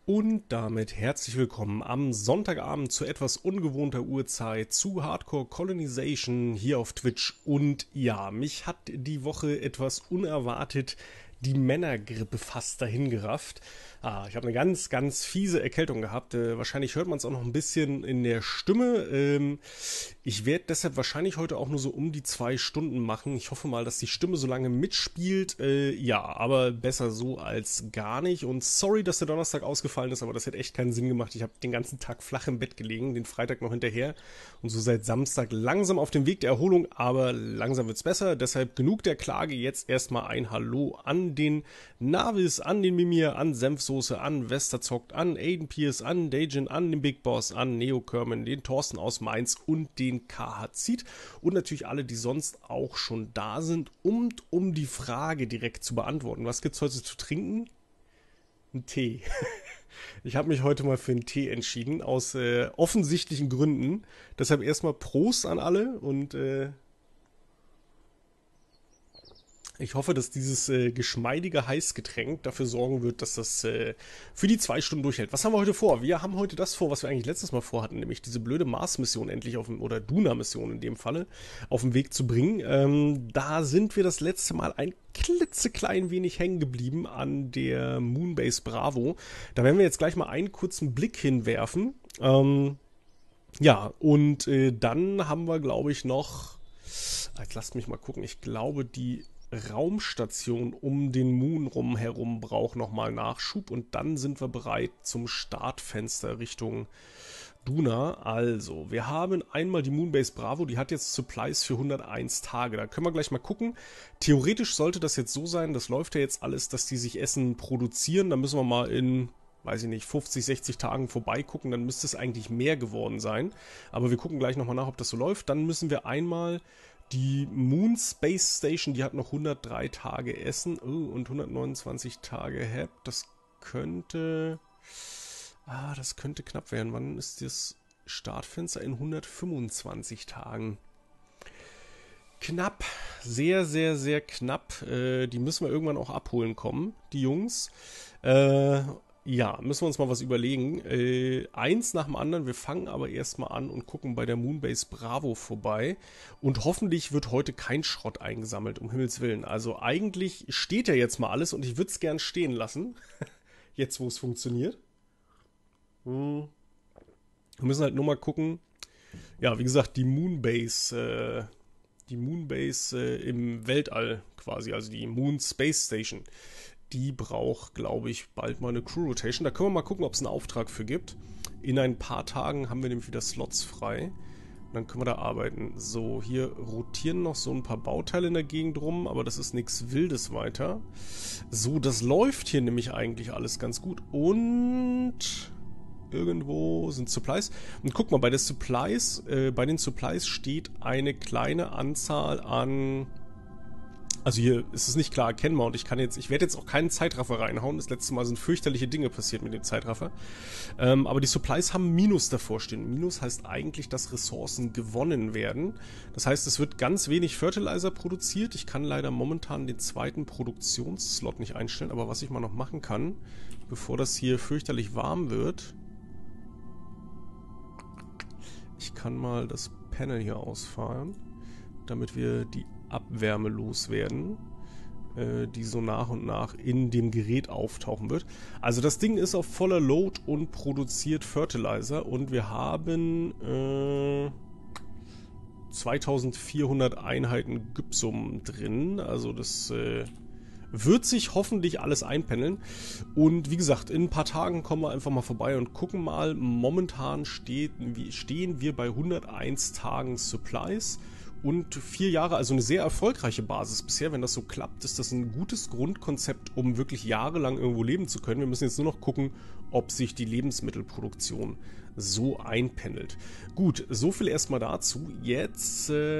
Und damit herzlich willkommen am Sonntagabend zu etwas ungewohnter Uhrzeit zu Hardcore Colonization hier auf Twitch. Und ja, mich hat die Woche etwas unerwartet die Männergrippe fast dahin gerafft. Ich habe eine ganz, ganz fiese Erkältung gehabt. Wahrscheinlich hört man es auch noch ein bisschen in der Stimme. Ich werde deshalb wahrscheinlich heute auch nur so um die 2 Stunden machen. Ich hoffe mal, dass die Stimme so lange mitspielt. Ja, aber besser so als gar nicht. Und sorry, dass der Donnerstag ausgefallen ist, aber das hätte echt keinen Sinn gemacht. Ich habe den ganzen Tag flach im Bett gelegen, den Freitag noch hinterher. Und so seit Samstag langsam auf dem Weg der Erholung, aber langsam wird's besser. Deshalb genug der Klage. Jetzt erstmal ein Hallo an den Navis, an den Mimir, an Senfsoße, an Westerzockt, an Aiden Pierce, an Dajin, an den Big Boss, an Neo Kerman, den Thorsten aus Mainz und den KHZit und natürlich alle, die sonst auch schon da sind. Und um die Frage direkt zu beantworten, was gibt's heute zu trinken? Ein Tee. Ich habe mich heute mal für einen Tee entschieden, aus offensichtlichen Gründen. Deshalb erstmal Prost an alle und ich hoffe, dass dieses geschmeidige Heißgetränk dafür sorgen wird, dass das für die 2 Stunden durchhält. Was haben wir heute vor? Wir haben heute das vor, was wir eigentlich letztes Mal vorhatten, nämlich diese blöde Mars-Mission endlich oder Duna-Mission in dem Falle, auf den Weg zu bringen. Da sind wir das letzte Mal ein klitzeklein wenig hängen geblieben an der Moonbase Bravo. Da werden wir jetzt gleich mal einen kurzen Blick hinwerfen. Ja, und dann haben wir, glaube ich, noch... Jetzt lasst mich mal gucken. Ich glaube, die Raumstation um den Moon herum braucht nochmal Nachschub und dann sind wir bereit zum Startfenster Richtung Duna. Also, wir haben einmal die Moonbase Bravo, die hat jetzt Supplies für 101 Tage. Da können wir gleich mal gucken. Theoretisch sollte das jetzt so sein, das läuft ja jetzt alles, dass die sich Essen produzieren. Da müssen wir mal in, weiß ich nicht, 50, 60 Tagen vorbeigucken, dann müsste es eigentlich mehr geworden sein. Aber wir gucken gleich nochmal nach, ob das so läuft. Dann müssen wir einmal die Moon Space Station, die hat noch 103 Tage Essen und 129 Tage HAP. Das könnte knapp werden. Wann ist das Startfenster? In 125 Tagen. Knapp. Sehr, sehr, sehr knapp. Die müssen wir irgendwann auch abholen kommen, die Jungs. Ja, müssen wir uns mal was überlegen. Eins nach dem anderen. Wir fangen aber erstmal an und gucken bei der Moonbase Bravo vorbei. Und hoffentlich wird heute kein Schrott eingesammelt, um Himmels Willen. Also eigentlich steht ja jetzt mal alles und ich würde es gern stehen lassen. Jetzt, wo es funktioniert. Wir müssen halt nur mal gucken. Ja, wie gesagt, die Moonbase im Weltall quasi, also die Moon Space Station. Die braucht, glaube ich, bald mal eine Crew Rotation. Da können wir mal gucken, ob es einen Auftrag für gibt. In ein paar Tagen haben wir nämlich wieder Slots frei. Und dann können wir da arbeiten. So, hier rotieren noch so ein paar Bauteile in der Gegend rum, aber das ist nichts Wildes weiter. So, das läuft hier nämlich eigentlich alles ganz gut. Und irgendwo sind Supplies. Und guck mal, bei den Supplies steht eine kleine Anzahl an... Also hier ist es nicht klar erkennbar und ich werde jetzt auch keinen Zeitraffer reinhauen. Das letzte Mal sind fürchterliche Dinge passiert mit dem Zeitraffer. Aber die Supplies haben Minus davor stehen. Minus heißt eigentlich, dass Ressourcen gewonnen werden. Das heißt, es wird ganz wenig Fertilizer produziert. Ich kann leider momentan den zweiten Produktionsslot nicht einstellen. Aber was ich mal noch machen kann, bevor das hier fürchterlich warm wird, ich kann mal das Panel hier ausfahren, damit wir die Abwärme loswerden, die so nach und nach in dem Gerät auftauchen wird. Also das Ding ist auf voller Load und produziert Fertilizer und wir haben 2400 Einheiten Gypsum drin. Also das wird sich hoffentlich alles einpendeln. Und wie gesagt, in ein paar Tagen kommen wir einfach mal vorbei und gucken mal. Momentan stehen wir bei 101 Tagen Supplies. Und 4 Jahre, also eine sehr erfolgreiche Basis bisher. Wenn das so klappt, ist das ein gutes Grundkonzept, um wirklich jahrelang irgendwo leben zu können. Wir müssen jetzt nur noch gucken, ob sich die Lebensmittelproduktion so einpendelt. Gut, so viel erstmal dazu. Jetzt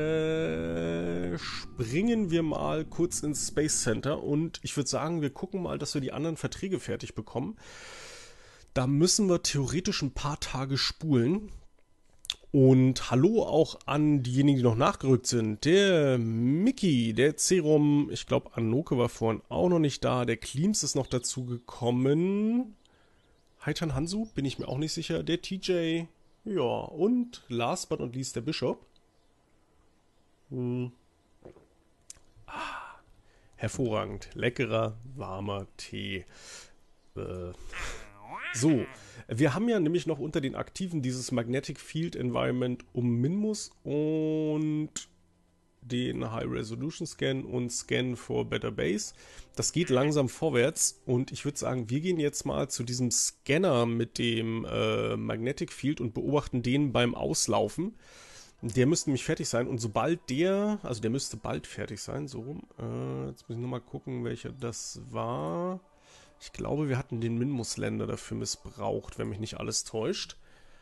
springen wir mal kurz ins Space Center und ich würde sagen, wir gucken mal, dass wir die anderen Verträge fertig bekommen. Da müssen wir theoretisch ein paar Tage spulen. Und hallo auch an diejenigen, die noch nachgerückt sind. Der Mickey, der Serum, ich glaube Anoke war vorhin auch noch nicht da. Der Kleams ist noch dazu gekommen. Haitan Hansu, bin ich mir auch nicht sicher. Der TJ, ja, und last but not least der Bishop. Hm. Hervorragend. Leckerer, warmer Tee. Äh. So, wir haben ja nämlich noch unter den Aktiven dieses Magnetic Field Environment um Minmus und den High Resolution Scan und Scan for Better Base. Das geht langsam vorwärts und ich würde sagen, wir gehen jetzt mal zu diesem Scanner mit dem Magnetic Field und beobachten den beim Auslaufen. Der müsste nämlich fertig sein und sobald also der müsste bald fertig sein, so rum. Jetzt muss ich nur mal gucken, welcher das war. Ich glaube, wir hatten den Minmus-Länder dafür missbraucht, wenn mich nicht alles täuscht.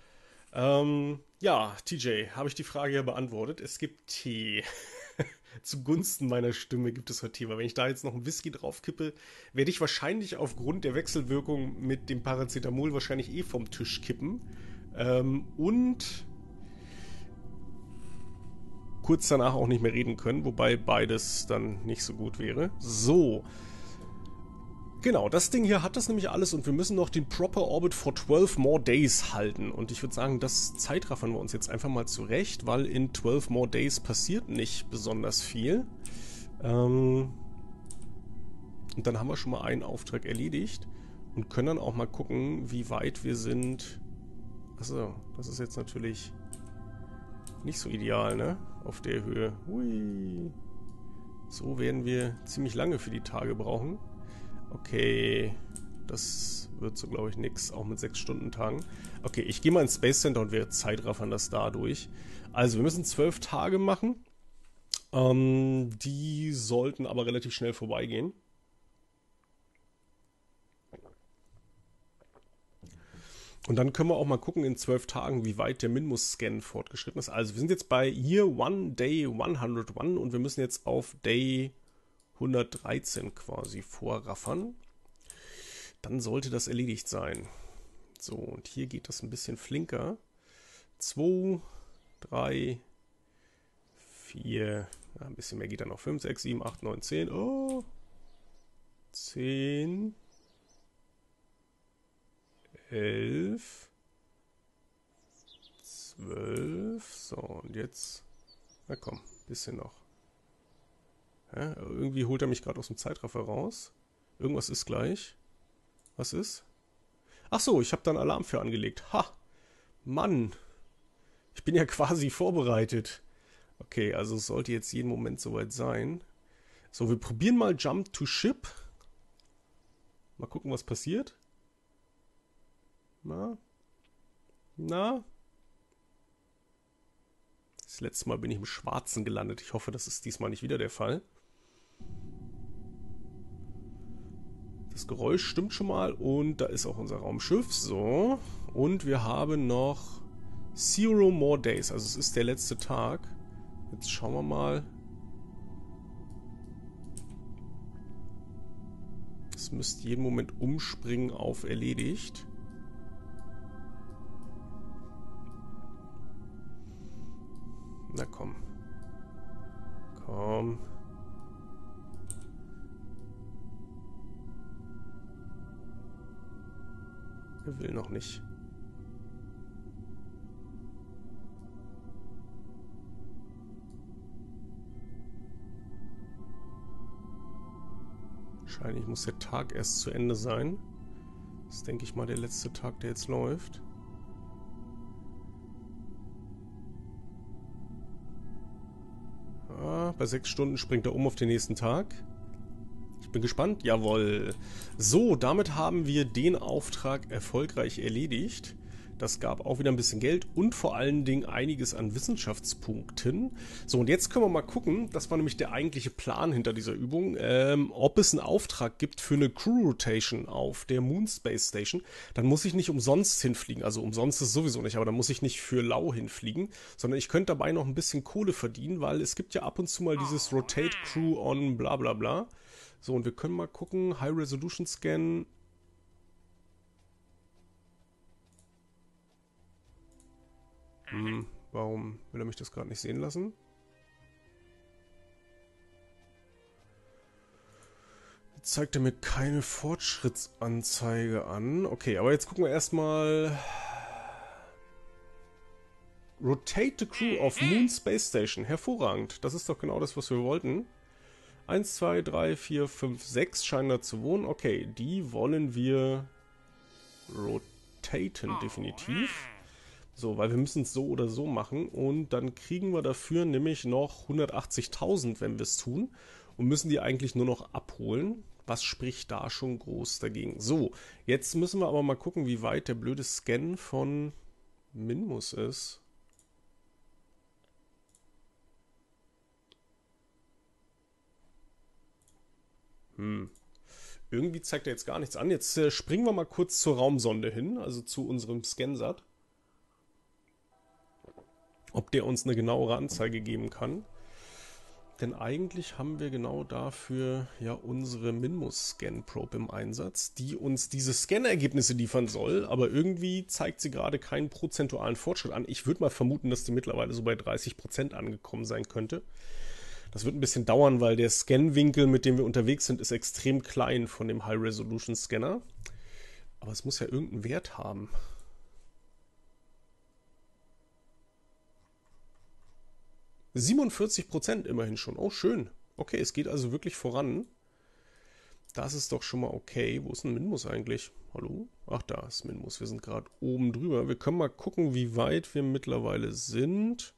Ja, TJ, habe ich die Frage ja beantwortet. Es gibt Tee. Zugunsten meiner Stimme gibt es heute Tee, weil wenn ich da jetzt noch einen Whisky drauf kippe, werde ich wahrscheinlich aufgrund der Wechselwirkung mit dem Paracetamol wahrscheinlich eh vom Tisch kippen. Und kurz danach auch nicht mehr reden können, wobei beides dann nicht so gut wäre. So. Genau, das Ding hier hat das nämlich alles und wir müssen noch den Proper Orbit for 12 more days halten. Und ich würde sagen, das zeitraffern wir uns jetzt einfach mal zurecht, weil in 12 more days passiert nicht besonders viel. Und dann haben wir schon mal einen Auftrag erledigt und können dann auch mal gucken, wie weit wir sind. Achso, das ist jetzt natürlich nicht so ideal, ne? Auf der Höhe. Hui. So werden wir ziemlich lange für die Tage brauchen. Okay, das wird so, glaube ich, nix, auch mit 6-Stunden-Tagen. Okay, ich gehe mal ins Space Center und wir zeitraffern das dadurch. Also, wir müssen 12 Tage machen. Die sollten aber relativ schnell vorbeigehen. Und dann können wir auch mal gucken in 12 Tagen, wie weit der Minmus-Scan fortgeschritten ist. Also, wir sind jetzt bei Year 1, Day 101 und wir müssen jetzt auf Day 113 quasi vorraffern. Dann sollte das erledigt sein. So, und hier geht das ein bisschen flinker. 2, 3, 4, ja, ein bisschen mehr geht dann noch. 5, 6, 7, 8, 9, 10. Oh! 10, 11, 12. So, und jetzt. Na komm, bisschen noch. Ja, irgendwie holt er mich gerade aus dem Zeitraffer raus. Irgendwas ist gleich. Was ist? Ach so, ich habe da einen Alarm für angelegt. Ha! Mann! Ich bin ja quasi vorbereitet. Okay, also es sollte jetzt jeden Moment soweit sein. So, wir probieren mal Jump to Ship. Mal gucken, was passiert. Na? Na? Das letzte Mal bin ich im Schwarzen gelandet. Ich hoffe, das ist diesmal nicht wieder der Fall. Das Geräusch stimmt schon mal und da ist auch unser Raumschiff. So. Und wir haben noch 0 more days. Also es ist der letzte Tag. Jetzt schauen wir mal. Es müsste jeden Moment umspringen auf erledigt. Na komm. Komm. Er will noch nicht. Wahrscheinlich muss der Tag erst zu Ende sein. Das ist, denke ich mal, der letzte Tag, der jetzt läuft. Ah, bei 6 Stunden springt er um auf den nächsten Tag. Ich bin gespannt. Jawohl. So, damit haben wir den Auftrag erfolgreich erledigt. Das gab auch wieder ein bisschen Geld und vor allen Dingen einiges an Wissenschaftspunkten. So, und jetzt können wir mal gucken, das war nämlich der eigentliche Plan hinter dieser Übung, ob es einen Auftrag gibt für eine Crew Rotation auf der Moon Space Station. Dann muss ich nicht umsonst hinfliegen, also umsonst ist es sowieso nicht, aber dann muss ich nicht für lau hinfliegen, sondern ich könnte dabei noch ein bisschen Kohle verdienen, weil es gibt ja ab und zu mal dieses Rotate Crew on bla bla bla. So, und wir können mal gucken, High Resolution Scan. Warum will er mich das gerade nicht sehen lassen? zeigt er mir keine Fortschrittsanzeige an. Okay, aber jetzt gucken wir erstmal. Rotate the crew of Moon Space Station. Hervorragend. Das ist doch genau das, was wir wollten. 1, 2, 3, 4, 5, 6 scheinen da zu wohnen. Okay, die wollen wir rotaten, definitiv. So, weil wir müssen es so oder so machen. Und dann kriegen wir dafür nämlich noch 180.000, wenn wir es tun. Und müssen die eigentlich nur noch abholen. Was spricht da schon groß dagegen? So, jetzt müssen wir aber mal gucken, wie weit der blöde Scan von Minmus ist. Irgendwie zeigt er jetzt gar nichts an. Jetzt springen wir mal kurz zur Raumsonde hin, also zu unserem Scansat. Ob der uns eine genauere Anzeige geben kann. Denn eigentlich haben wir genau dafür ja unsere Minmus-Scan-Probe im Einsatz, die uns diese Scan-Ergebnisse liefern soll, aber irgendwie zeigt sie gerade keinen prozentualen Fortschritt an. Ich würde mal vermuten, dass die mittlerweile so bei 30% angekommen sein könnte. Das wird ein bisschen dauern, weil der Scan-Winkel, mit dem wir unterwegs sind, ist extrem klein von dem High-Resolution-Scanner. Aber es muss ja irgendeinen Wert haben. %47 immerhin schon. Oh, schön. Okay, es geht also wirklich voran. Das ist doch schon mal okay. Wo ist denn Minmus eigentlich? Hallo? Ach, da ist Minmus. Wir sind gerade oben drüber. Wir können mal gucken, wie weit wir mittlerweile sind.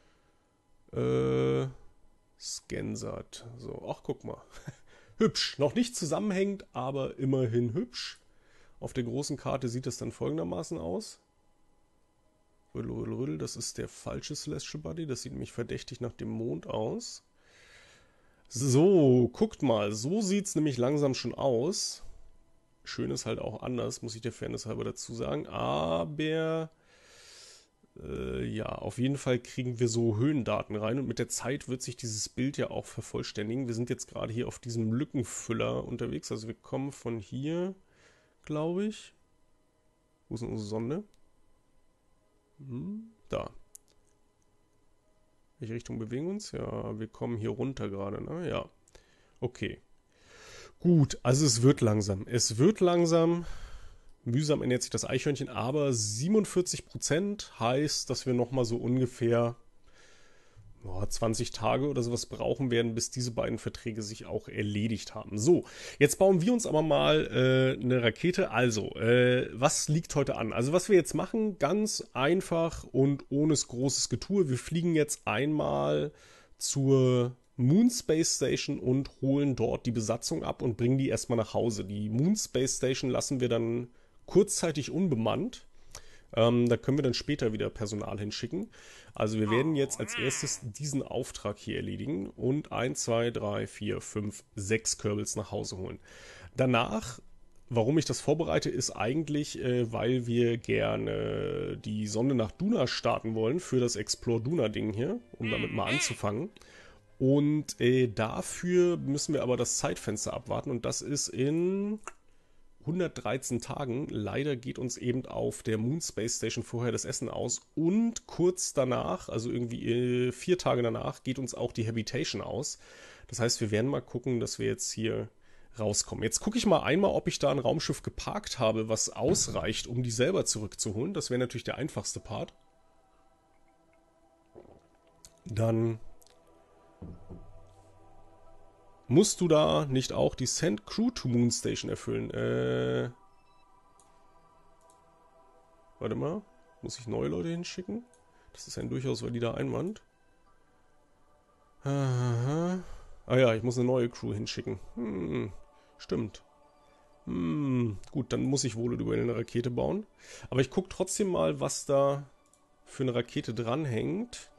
Scansat. So, ach, guck mal. Hübsch. Noch nicht zusammenhängend, aber immerhin hübsch. Auf der großen Karte sieht es dann folgendermaßen aus. Rüttel, rüttel, rüttel. Das ist der falsche Celestial Body. Das sieht nämlich verdächtig nach dem Mond aus. So, guckt mal. So sieht es nämlich langsam schon aus. Schön ist halt auch anders, muss ich der Fairness halber dazu sagen. Aber ja, auf jeden Fall kriegen wir so Höhendaten rein. Und mit der Zeit wird sich dieses Bild ja auch vervollständigen. Wir sind jetzt gerade hier auf diesem Lückenfüller unterwegs. Also wir kommen von hier, glaube ich. Wo ist denn unsere Sonde? Da. Welche Richtung bewegen wir uns? Ja, wir kommen hier runter gerade, ne? Ja. Okay. Gut, also es wird langsam. Es wird langsam. Mühsam ernährt sich das Eichhörnchen, aber 47% heißt, dass wir nochmal so ungefähr 20 Tage oder sowas brauchen werden, bis diese beiden Verträge sich auch erledigt haben. So, jetzt bauen wir uns aber mal eine Rakete. Also, was liegt heute an? Also, was wir jetzt machen, ganz einfach und ohne großes Getue. Wir fliegen jetzt einmal zur Moon Space Station und holen dort die Besatzung ab und bringen die erstmal nach Hause. Die Moon Space Station lassen wir dann kurzzeitig unbemannt. Da können wir dann später wieder Personal hinschicken. Also wir werden jetzt als erstes diesen Auftrag hier erledigen und 1, 2, 3, 4, 5, 6 Kerbals nach Hause holen. Danach, warum ich das vorbereite, ist eigentlich, weil wir gerne die Sonde nach Duna starten wollen für das Explore Duna Ding hier, um damit mal anzufangen. Und dafür müssen wir aber das Zeitfenster abwarten und das ist in 113 Tagen. Leider geht uns eben auf der Moon Space Station vorher das Essen aus und kurz danach, also irgendwie 4 Tage danach, geht uns auch die Habitation aus. Das heißt, wir werden mal gucken, dass wir jetzt hier rauskommen. Jetzt gucke ich mal einmal, ob ich da ein Raumschiff geparkt habe, was ausreicht, um die selber zurückzuholen. Das wäre natürlich der einfachste Part. Dann musst du da nicht auch die Send Crew to Moon Station erfüllen? Warte mal. Muss ich neue Leute hinschicken? Das ist ein durchaus valider Einwand. Aha. Ah ja, ich muss eine neue Crew hinschicken. Stimmt. Gut, dann muss ich wohl über eine Rakete bauen. Aber ich gucke trotzdem mal, was da für eine Rakete dranhängt.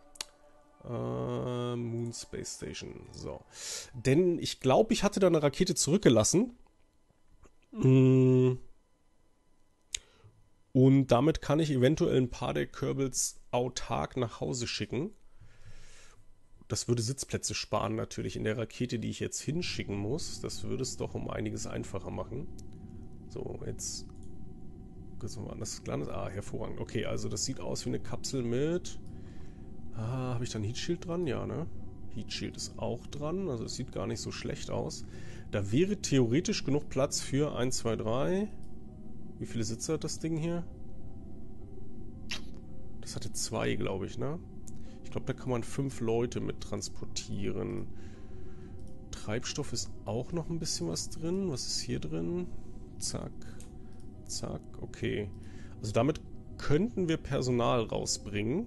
Moon Space Station. So. Denn ich glaube, ich hatte da eine Rakete zurückgelassen. Und damit kann ich eventuell ein paar der Kerbals autark nach Hause schicken. Das würde Sitzplätze sparen natürlich in der Rakete, die ich jetzt hinschicken muss. Das würde es doch um einiges einfacher machen. So, jetzt kurz mal anders gelandet. Ah, hervorragend. Okay, also das sieht aus wie eine Kapsel mit... habe ich da ein Heatshield dran? Ja, ne? Heat Shield ist auch dran, also es sieht gar nicht so schlecht aus. Da wäre theoretisch genug Platz für 1, 2, 3. Wie viele Sitze hat das Ding hier? Das hatte 2, glaube ich, ne? Ich glaube, da kann man 5 Leute mit transportieren. Treibstoff ist auch noch ein bisschen was drin. Was ist hier drin? Zack. Zack. Okay. Also damit könnten wir Personal rausbringen.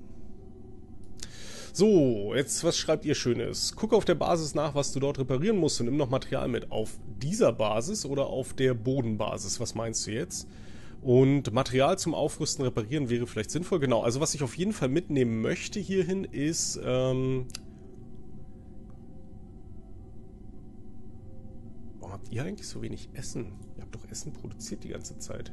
So, jetzt, was schreibt ihr Schönes? Guck auf der Basis nach, was du dort reparieren musst und nimm noch Material mit. Auf dieser Basis oder auf der Bodenbasis? Was meinst du jetzt? Und Material zum Aufrüsten, Reparieren wäre vielleicht sinnvoll. Genau, also was ich auf jeden Fall mitnehmen möchte hierhin ist... Warum habt ihr eigentlich so wenig Essen? Ihr habt doch Essen produziert die ganze Zeit.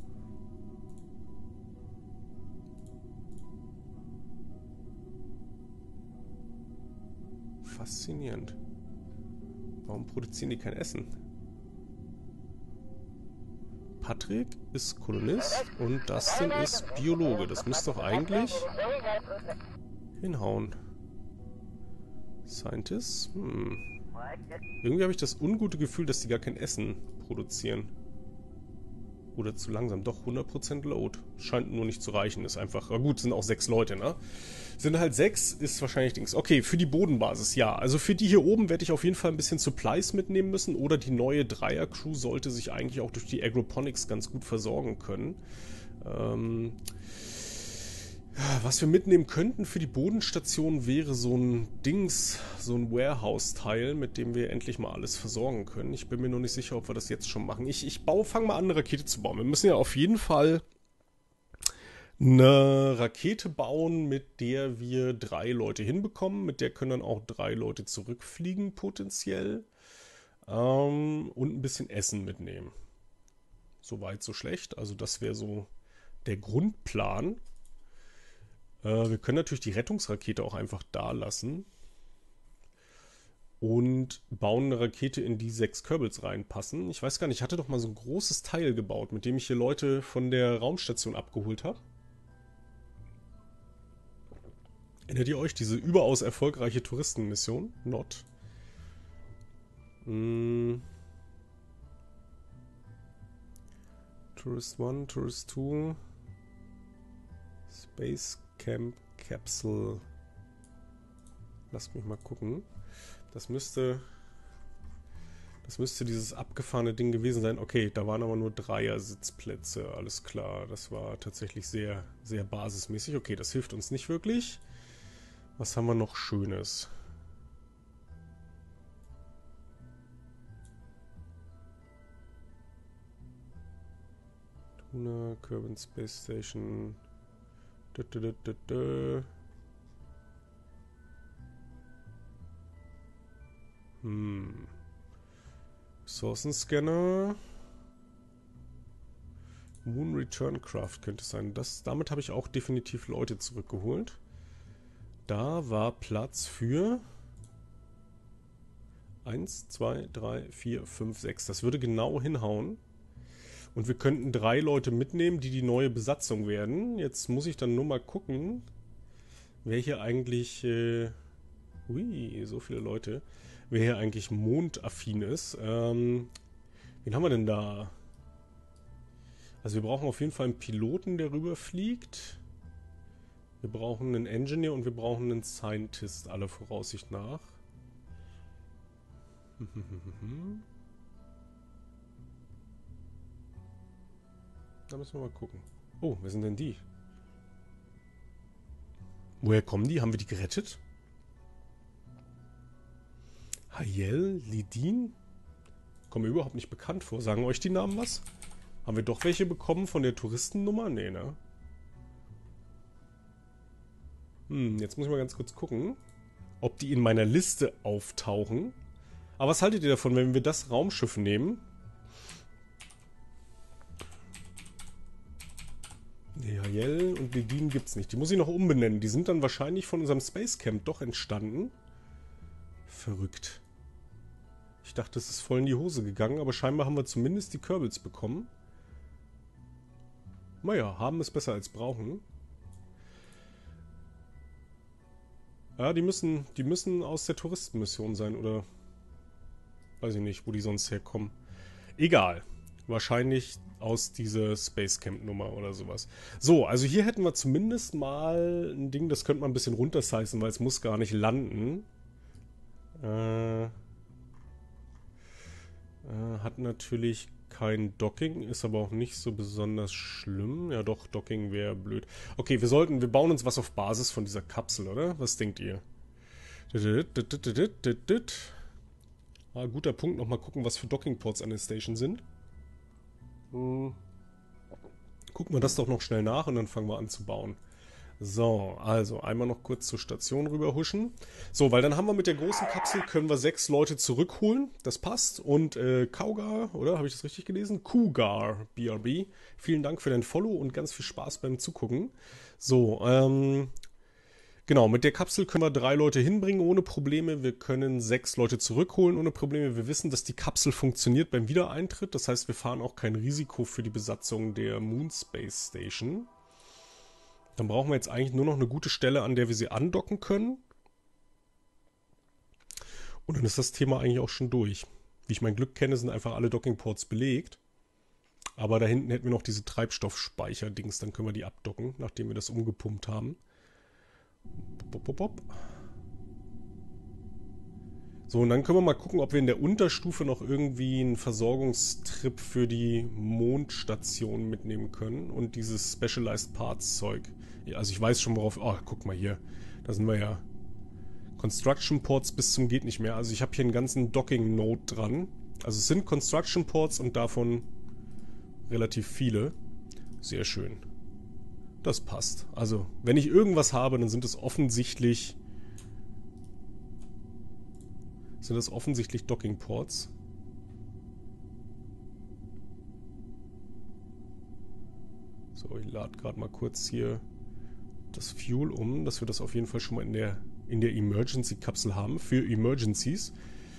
Faszinierend. Warum produzieren die kein Essen? Patrick ist Kolonist und Dustin ist Biologe. Das müsste doch eigentlich hinhauen. Scientist? Irgendwie habe ich das ungute Gefühl, dass die gar kein Essen produzieren. Oder zu langsam. Doch, 100% Load. Scheint nur nicht zu reichen. Ist einfach... Aber gut, sind auch 6 Leute, ne? Sind halt 6, ist wahrscheinlich Dings. Okay, für die Bodenbasis, ja. Also für die hier oben werde ich auf jeden Fall ein bisschen Supplies mitnehmen müssen. Oder die neue Dreier-Crew sollte sich eigentlich auch durch die Agroponics ganz gut versorgen können. Was wir mitnehmen könnten für die Bodenstation wäre so ein Dings, so ein Warehouse-Teil, mit dem wir endlich mal alles versorgen können. Ich bin mir nur nicht sicher, ob wir das jetzt schon machen. Ich fange mal an, eine Rakete zu bauen. Wir müssen ja auf jeden Fall eine Rakete bauen, mit der wir 3 Leute hinbekommen. Mit der können dann auch 3 Leute zurückfliegen, potenziell. Und ein bisschen Essen mitnehmen. So weit, so schlecht. Also das wäre so der Grundplan. Wir können natürlich die Rettungsrakete auch einfach da lassen. Und bauen eine Rakete, in die 6 Kerbals reinpassen. Ich weiß gar nicht, ich hatte doch mal so ein großes Teil gebaut, mit dem ich hier Leute von der Raumstation abgeholt habe. Erinnert ihr euch? Diese überaus erfolgreiche Touristenmission? Not. Tourist 1, Tourist 2. Space Camp Capsule. Lasst mich mal gucken. Das müsste dieses abgefahrene Ding gewesen sein. Okay, da waren aber nur 3er-Sitzplätze. Alles klar, das war tatsächlich sehr, sehr basismäßig. Okay, das hilft uns nicht wirklich. Was haben wir noch Schönes? Tuna, Kerbin Space Station. Ressourcenscanner. Moon Return Craft könnte es sein. Damit habe ich auch definitiv Leute zurückgeholt. Da war Platz für 1, 2, 3, 4, 5, 6. Das würde genau hinhauen. Und wir könnten 3 Leute mitnehmen, die die neue Besatzung werden. Jetzt muss ich dann nur mal gucken, wer hier eigentlich... ui, so viele Leute. Wer hier eigentlich mondaffin ist. Wen haben wir denn da? Also wir brauchen auf jeden Fall einen Piloten, der rüberfliegt. Wir brauchen einen Engineer und wir brauchen einen Scientist, aller Voraussicht nach. Da müssen wir mal gucken. Oh, wer sind denn die? Woher kommen die? Haben wir die gerettet? Hayel, Lidin? Kommen mir überhaupt nicht bekannt vor. Sagen euch die Namen was? Haben wir doch welche bekommen von der Touristennummer? Nee, ne? Jetzt muss ich mal ganz kurz gucken, ob die in meiner Liste auftauchen. Aber was haltet ihr davon, wenn wir das Raumschiff nehmen? Nee, Hayel und Lidin gibt's nicht. Die muss ich noch umbenennen. Die sind dann wahrscheinlich von unserem Space Camp doch entstanden. Verrückt. Ich dachte, es ist voll in die Hose gegangen, aber scheinbar haben wir zumindest die Kerbals bekommen. Naja, haben ist besser als brauchen. Ja, die müssen aus der Touristenmission sein, oder weiß ich nicht, wo die sonst herkommen. Egal. Wahrscheinlich aus dieser Space Camp Nummer oder sowas. So, also hier hätten wir zumindest mal ein Ding, das könnte man ein bisschen runtersizen, weil es muss gar nicht landen. Hat natürlich kein Docking, ist aber auch nicht so besonders schlimm. Ja doch, Docking wäre blöd. Okay, wir bauen uns was auf Basis von dieser Kapsel, oder? Was denkt ihr? Guter Punkt, nochmal gucken, was für Dockingports an der Station sind. Gucken wir das doch noch schnell nach und dann fangen wir an zu bauen. So, also einmal noch kurz zur Station rüber huschen. So, weil dann haben wir mit der großen Kapsel, können wir 6 Leute zurückholen. Das passt. Und Kaugar, oder? Habe ich das richtig gelesen? Cougar, BRB. Vielen Dank für dein Follow und ganz viel Spaß beim Zugucken. So, genau, mit der Kapsel können wir 3 Leute hinbringen ohne Probleme. Wir können 6 Leute zurückholen ohne Probleme. Wir wissen, dass die Kapsel funktioniert beim Wiedereintritt. Das heißt, wir fahren auch kein Risiko für die Besatzung der Moon Space Station. Dann brauchen wir jetzt eigentlich nur noch eine gute Stelle, an der wir sie andocken können. Und dann ist das Thema eigentlich auch schon durch. Wie ich mein Glück kenne, sind einfach alle Dockingports belegt. Aber da hinten hätten wir noch diese Treibstoffspeicher-Dings. Dann können wir die abdocken, nachdem wir das umgepumpt haben. So, und dann können wir mal gucken, ob wir in der Unterstufe noch irgendwie einen Versorgungstrip für die Mondstation mitnehmen können. Und dieses Specialized Parts Zeug. Ja, also ich weiß schon worauf... Oh, guck mal hier. Da sind wir ja. Construction Ports bis zum geht nicht mehr. Also ich habe hier einen ganzen Docking Node dran. Also es sind Construction Ports und davon relativ viele. Sehr schön. Das passt. Also wenn ich irgendwas habe, dann sind es offensichtlich Docking Ports. So, ich lade gerade mal kurz hier das Fuel um, dass wir das auf jeden Fall schon mal in der Emergency-Kapsel haben für Emergencies.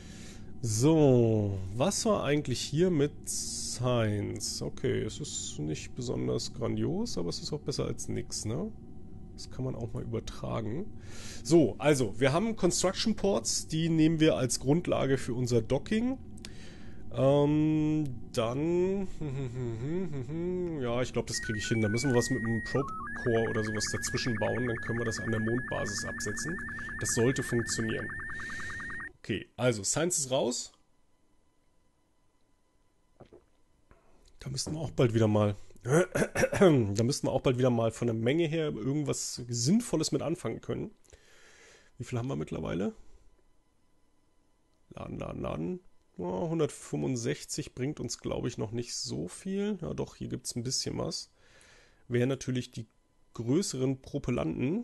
So, was war eigentlich hier mit Science? Okay, es ist nicht besonders grandios, aber es ist auch besser als nix, ne? Das kann man auch mal übertragen. So, also, wir haben Construction Ports, die nehmen wir als Grundlage für unser Docking. Dann, ja, ich glaube, das kriege ich hin. Da müssen wir was mit einem Probe Core oder sowas dazwischen bauen. Dann können wir das an der Mondbasis absetzen. Das sollte funktionieren. Okay, also, Science ist raus. Da müssten wir auch bald wieder mal von der Menge her irgendwas Sinnvolles mit anfangen können. Wie viel haben wir mittlerweile? Laden. Oh, 165 bringt uns, glaube ich, noch nicht so viel. Ja doch, hier gibt es ein bisschen was. Wären natürlich die größeren Propellanten.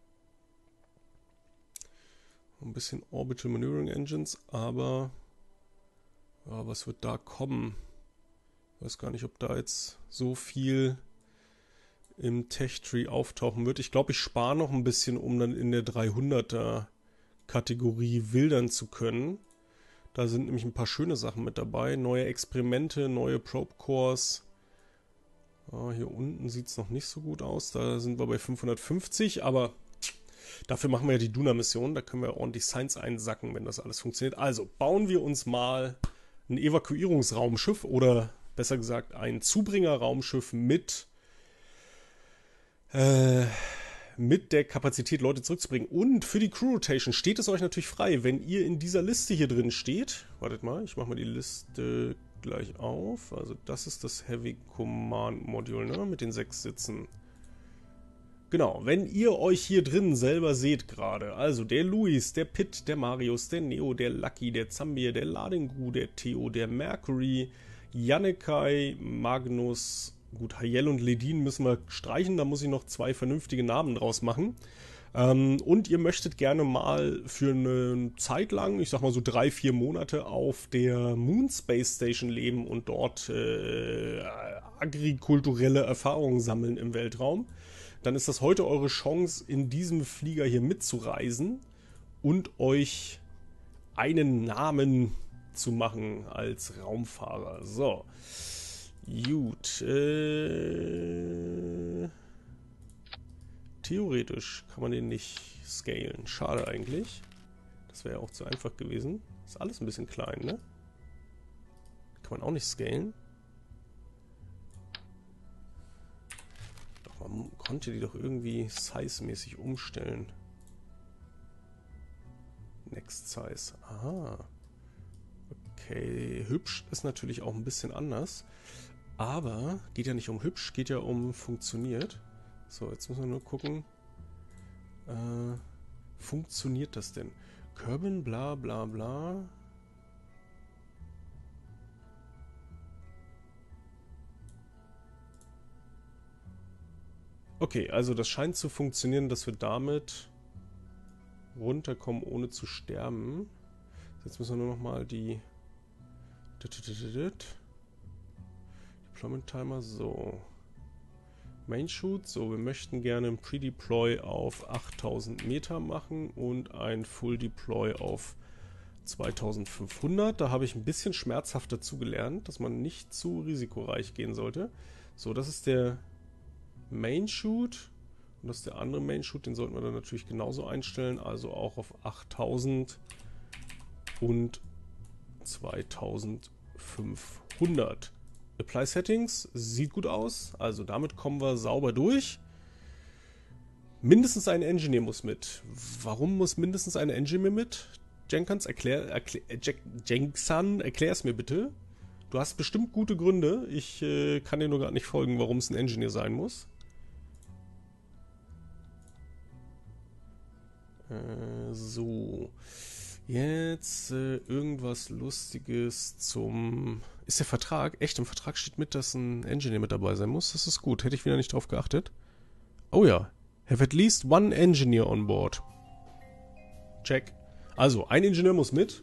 Ein bisschen Orbital Maneuvering Engines, aber ja, was wird da kommen? Ich weiß gar nicht, ob da jetzt so viel im Tech-Tree auftauchen wird. Ich glaube, ich spare noch ein bisschen, um dann in der 300er-Kategorie wildern zu können. Da sind nämlich ein paar schöne Sachen mit dabei. Neue Experimente, neue Probe-Cores. Hier unten sieht es noch nicht so gut aus. Da sind wir bei 550, aber dafür machen wir ja die Duna-Mission. Da können wir ordentlich Science einsacken, wenn das alles funktioniert. Also bauen wir uns mal ein Evakuierungsraumschiff oder besser gesagt ein Zubringerraumschiff mit der Kapazität, Leute zurückzubringen. Und für die Crew Rotation steht es euch natürlich frei, wenn ihr in dieser Liste hier drin steht. Wartet mal, ich mache mal die Liste gleich auf. Also das ist das Heavy Command Module, ne? Mit den 6 Sitzen. Genau, wenn ihr euch hier drin selber seht gerade, also der Luis, der Pitt, der Marius, der Neo, der Lucky, der Zambir, der Ladingu, der Theo, der Mercury, Jannekai, Magnus, gut, Hayel und Ledin müssen wir streichen, da muss ich noch 2 vernünftige Namen draus machen. Und ihr möchtet gerne mal für eine Zeit lang, ich sag mal so 3-4 Monate, auf der Moon Space Station leben und dort agrikulturelle Erfahrungen sammeln im Weltraum. Dann ist das heute eure Chance, in diesem Flieger hier mitzureisen und euch einen Namen zu machen als Raumfahrer. So, gut. Theoretisch kann man den nicht scalen. Schade eigentlich. Das wäre ja auch zu einfach gewesen. Ist alles ein bisschen klein, ne? Kann man auch nicht scalen. Doch, man konnte die doch irgendwie size-mäßig umstellen. Next Size. Aha. Okay, hübsch ist natürlich auch ein bisschen anders. Aber geht ja nicht um hübsch, geht ja um funktioniert. So, jetzt müssen wir nur gucken. Funktioniert das denn? Kerbin, bla bla bla. Okay, also das scheint zu funktionieren, dass wir damit runterkommen, ohne zu sterben. Jetzt müssen wir nur noch mal die Deployment Timer, so. Main Shoot, so, wir möchten gerne ein Pre-Deploy auf 8000 Meter machen und ein Full Deploy auf 2500. Da habe ich ein bisschen schmerzhaft dazu gelernt, dass man nicht zu risikoreich gehen sollte. So, das ist der Main Shoot und das ist der andere Main Shoot, den sollten wir dann natürlich genauso einstellen, also auch auf 8000 und 2500. Apply Settings, sieht gut aus, also damit kommen wir sauber durch. Mindestens ein Engineer muss mit. Warum muss mindestens ein Engineer mit? Jenkins, erklär es mir bitte. Du hast bestimmt gute Gründe. Ich kann dir nur gar nicht folgen, warum es ein Engineer sein muss. So. Jetzt irgendwas Lustiges zum... Ist der Vertrag? Echt, im Vertrag steht mit, dass ein Engineer mit dabei sein muss. Das ist gut. Hätte ich wieder nicht drauf geachtet. Oh ja. Have at least one engineer on board. Check. Also, ein Ingenieur muss mit.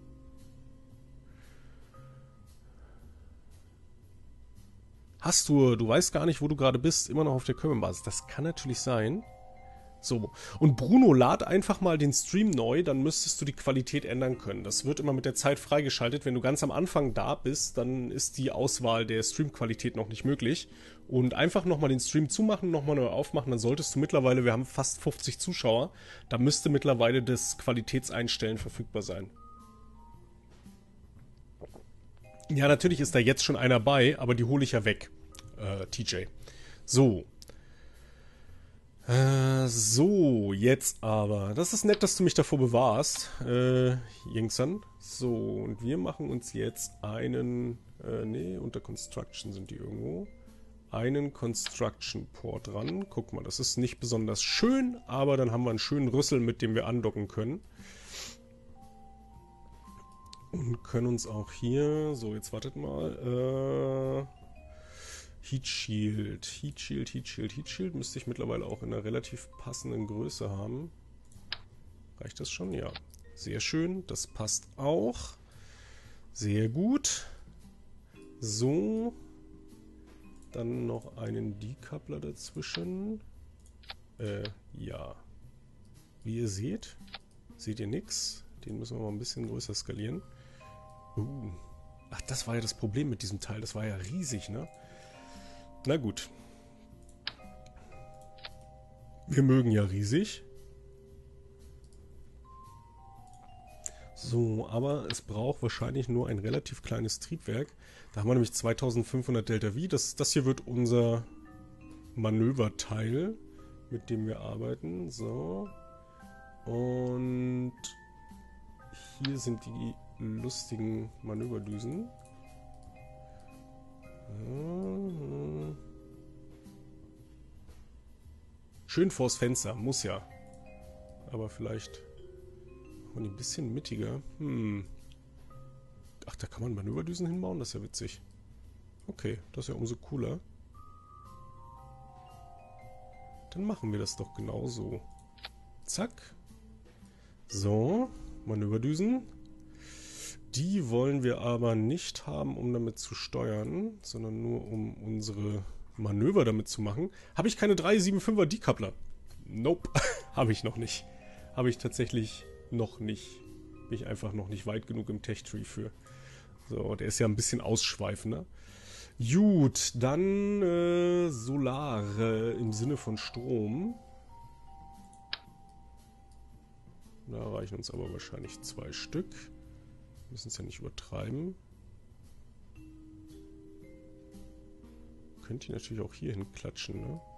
Du weißt gar nicht, wo du gerade bist, immer noch auf der Kerbin-Basis. Das kann natürlich sein. So, und Bruno, lad einfach mal den Stream neu, dann müsstest du die Qualität ändern können. Das wird immer mit der Zeit freigeschaltet. Wenn du ganz am Anfang da bist, dann ist die Auswahl der Streamqualität noch nicht möglich. Und einfach nochmal den Stream zumachen, nochmal neu aufmachen, dann solltest du mittlerweile, wir haben fast 50 Zuschauer, da müsste mittlerweile das Qualitätseinstellen verfügbar sein. Ja, natürlich ist da jetzt schon einer bei, aber die hole ich ja weg, TJ. So. So, jetzt aber. Das ist nett, dass du mich davor bewahrst, Jingsan. So, und wir machen uns jetzt einen, unter Construction sind die irgendwo. Einen Construction Port dran. Guck mal, das ist nicht besonders schön, aber dann haben wir einen schönen Rüssel, mit dem wir andocken können. Und können uns auch hier, so, jetzt wartet mal, Heat Shield müsste ich mittlerweile auch in einer relativ passenden Größe haben. Reicht das schon? Ja. Sehr schön, das passt auch. Sehr gut. So. Dann noch einen Decoupler dazwischen. Ja. Wie ihr seht ihr nichts. Den müssen wir mal ein bisschen größer skalieren. Ach, das war ja das Problem mit diesem Teil. Das war ja riesig, ne? Na gut. Wir mögen ja riesig. So, aber es braucht wahrscheinlich nur ein relativ kleines Triebwerk. Da haben wir nämlich 2500 Delta V. Das hier wird unser Manöverteil, mit dem wir arbeiten. So. Und hier sind die lustigen Manöverdüsen. Schön vors Fenster, muss ja. Aber vielleicht machen wir die ein bisschen mittiger. Ach, da kann man Manöverdüsen hinbauen? Das ist ja witzig. Okay, das ist ja umso cooler. Dann machen wir das doch genauso. Zack. So, Manöverdüsen. Die wollen wir aber nicht haben, um damit zu steuern, sondern nur um unsere Manöver damit zu machen. Habe ich keine 375er Decoupler? Nope, habe ich noch nicht. Habe ich tatsächlich noch nicht. Bin ich einfach noch nicht weit genug im Tech-Tree für. So, der ist ja ein bisschen ausschweifender. Gut, dann Solar im Sinne von Strom. Da reichen uns aber wahrscheinlich 2 Stück. Müssen es ja nicht übertreiben. Könnt ihr natürlich auch hier hinklatschen, ne?